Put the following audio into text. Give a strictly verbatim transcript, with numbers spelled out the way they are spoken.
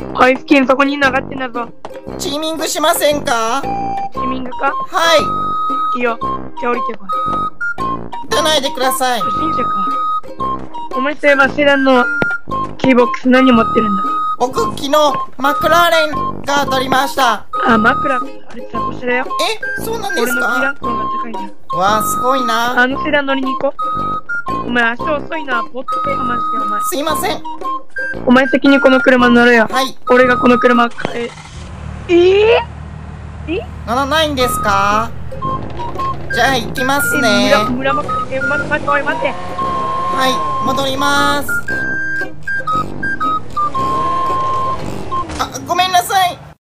おい、スキンそこにいるの上がってんだぞ。 チーミングしませんか？ チーミングか？ はい。 いいよ。じゃあ降りてこい。 撃たないでください。 初心者か。お前そういえばセダンのキーボックス何持ってるんだ？ 僕、昨日、マクラーレンが取りました。 あ、枕。あれザコシだよ。 え、そうなんです俺のキーラか？ ンクの方が高いんだよ。 わあ、すごいな。 あのセダン乗りに行こう。お前足遅いな。ボットかよ、マジでお前。 すいません。 お前先にこの車乗れよ。 はい。 俺がこの車買え。えー、え乗らないんですか？じゃあ行きますね。 村、村ま、え、待って待って、おい待って。 はい、戻ります。